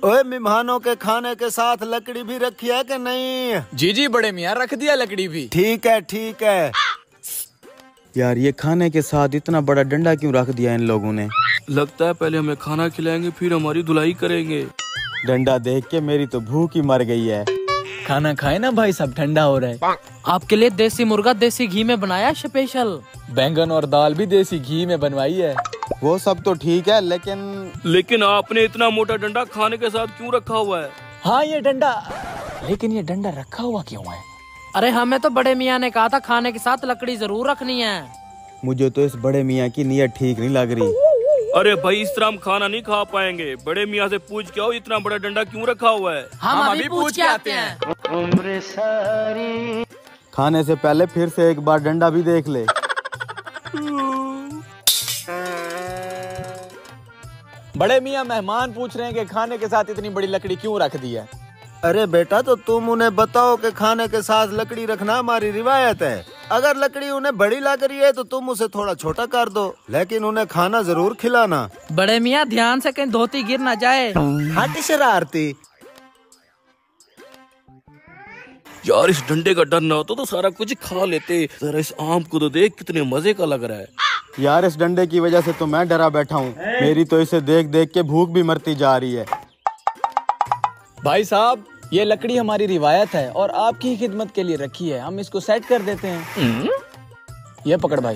ओए, मेहमानों के खाने के साथ लकड़ी भी रखी है कि नहीं? जी जी बड़े मियाँ, रख दिया लकड़ी भी। ठीक है ठीक है। यार ये खाने के साथ इतना बड़ा डंडा क्यों रख दिया इन लोगों ने? लगता है पहले हमें खाना खिलाएंगे फिर हमारी धुलाई करेंगे। डंडा देख के मेरी तो भूख ही मर गई है। खाना खाए ना भाई, सब ठंडा हो रहा है। आपके लिए देसी मुर्गा देसी घी में बनाया स्पेशल। बैंगन और दाल भी देसी घी में बनवाई है। वो सब तो ठीक है, लेकिन आपने इतना मोटा डंडा खाने के साथ क्यों रखा हुआ है? हाँ ये डंडा, लेकिन ये डंडा रखा हुआ क्यों है? अरे हमें तो बड़े मियाँ ने कहा था खाने के साथ लकड़ी जरूर रखनी है। मुझे तो इस बड़े मियाँ की नीयत ठीक नहीं लग रही। अरे भाई, इस तरह हम खाना नहीं खा पाएंगे। बड़े मियाँ से पूछ के आओ इतना बड़ा डंडा क्यों रखा हुआ है। हम अभी पूछ के आते हैं। खाने से पहले फिर से एक बार डंडा भी देख ले। बड़े मियाँ मेहमान पूछ रहे हैं कि खाने के साथ इतनी बड़ी लकड़ी क्यों रख दी है। अरे बेटा, तो तुम उन्हें बताओ कि खाने के साथ लकड़ी रखना हमारी रिवायत है। अगर लकड़ी उन्हें बड़ी लग रही है तो तुम उसे थोड़ा छोटा कर दो, लेकिन उन्हें खाना जरूर खिलाना। बड़े मियाँ ध्यान से कहीं धोती गिर ना जाए। हट शरारती। यार इस डंडे का डर न होता तो सारा कुछ खा लेते। जरा इस आम को तो देख, कितने मजे का लग रहा है। यार इस डंडे की वजह से तो मैं डरा बैठा हूँ। मेरी तो इसे देख देख के भूख भी मरती जा रही है। भाई साहब, ये लकड़ी हमारी रिवायत है और आपकी ही खिदमत के लिए रखी है। हम इसको सेट कर देते हैं। ये पकड़ भाई।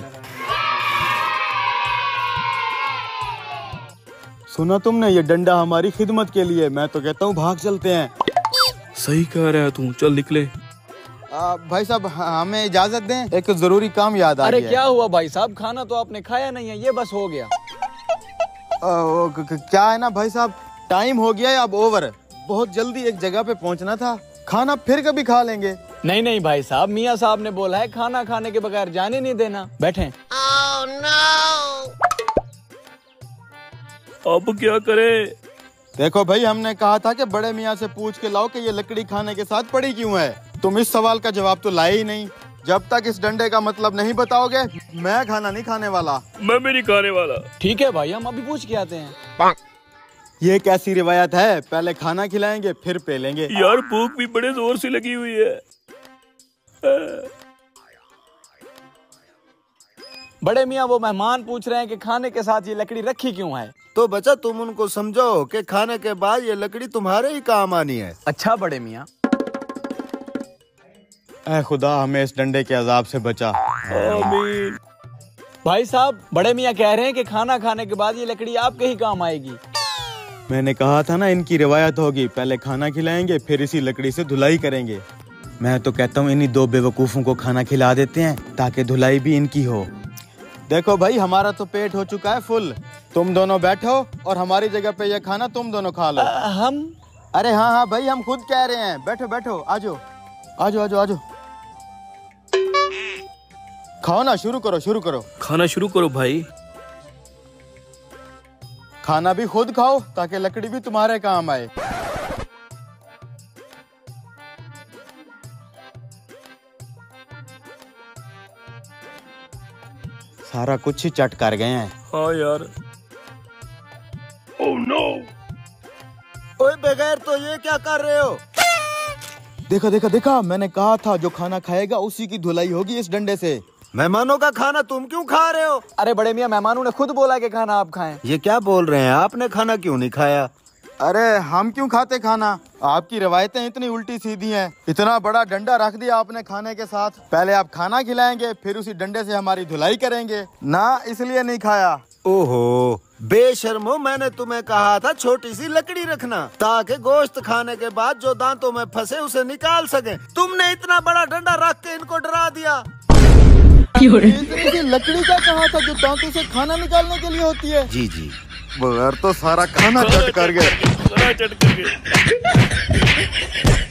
सुना तुमने, ये डंडा हमारी खिदमत के लिए। मैं तो कहता हूँ भाग चलते हैं। सही कह रहा है तू, चल निकले। भाई साहब हमें इजाजत दें, एक जरूरी काम याद आ अरे गया। क्या हुआ भाई साहब, खाना तो आपने खाया नहीं है, ये बस हो गया। क्या है ना भाई साहब, टाइम हो गया है अब ओवर। बहुत जल्दी एक जगह पे पहुंचना था। खाना फिर कभी खा लेंगे। नहीं नहीं भाई साहब, मियाँ साहब ने बोला है खाना खाने के बगैर जाने नहीं देना। बैठें। अब क्या करें? देखो भाई, हमने कहा था कि बड़े मियाँ से पूछ के लाओ कि ये लकड़ी खाने के साथ पड़ी क्यों है। तुम इस सवाल का जवाब तो लाए ही नहीं। जब तक इस डंडे का मतलब नहीं बताओगे, मैं खाना नहीं खाने वाला। मैं भी नहीं खाने वाला। ठीक है भाई, हम अभी पूछ के आते हैं। ये कैसी रिवायत है? पहले खाना खिलाएंगे फिर पे लेंगे। यार भूख भी बड़े जोर से लगी हुई है। बड़े मियाँ, वो मेहमान पूछ रहे हैं कि खाने के साथ ये लकड़ी रखी क्यों है। तो बच्चा, तुम उनको समझाओ कि खाने के बाद ये लकड़ी तुम्हारे ही काम आनी है। अच्छा बड़े मियाँ। ऐ खुदा, हमें इस डंडे के अजाब से बचा। आमीन। भाई साहब, बड़े मियाँ कह रहे हैं कि खाना खाने के बाद ये लकड़ी आपके ही काम आएगी। मैंने कहा था ना, इनकी रिवायत होगी। पहले खाना खिलाएंगे फिर इसी लकड़ी से धुलाई करेंगे। मैं तो कहता हूँ इन्हीं दो बेवकूफों को खाना खिला देते हैं ताकि धुलाई भी इनकी हो। देखो भाई, हमारा तो पेट हो चुका है फुल। तुम दोनों बैठो और हमारी जगह पे ये खाना तुम दोनों खा लो। हम? अरे हाँ हाँ भाई, हम खुद कह रहे हैं। बैठो बैठो, आजो आजो आजो आजो। खाओ ना, शुरू करो शुरू करो। खाना शुरू करो भाई। खाना भी खुद खाओ ताकि लकड़ी भी तुम्हारे काम आए। सारा कुछ ही चट कर गए हैं। हाँ यार। Oh no. ओए बगैर तो ये क्या कर रहे हो? देखा देखा देखा, मैंने कहा था जो खाना खाएगा उसी की धुलाई होगी इस डंडे से। मेहमानों का खाना तुम क्यों खा रहे हो? अरे बड़े मियाँ, मेहमानों ने खुद बोला कि खाना आप खाएं। ये क्या बोल रहे हैं? आपने खाना क्यों नहीं खाया? अरे हम क्यों खाते खाना? आपकी रवायतें इतनी उल्टी सीधी हैं। इतना बड़ा डंडा रख दिया आपने खाने के साथ। पहले आप खाना खिलाएंगे फिर उसी डंडे से हमारी धुलाई करेंगे ना, इसलिए नहीं खाया। ओहो बेशर्मो, मैंने तुम्हें कहा था छोटी सी लकड़ी रखना ताकि गोश्त खाने के बाद जो दांतों में फंसे उसे निकाल सके। तुमने इतना बड़ा डंडा रख के इनको डरा दिया। इतनी सी लकड़ी का कहा था जो दांतों से खाना निकालने के लिए होती है। जी जी। बगैर तो सारा खाना चट कर गए। चट कर गए।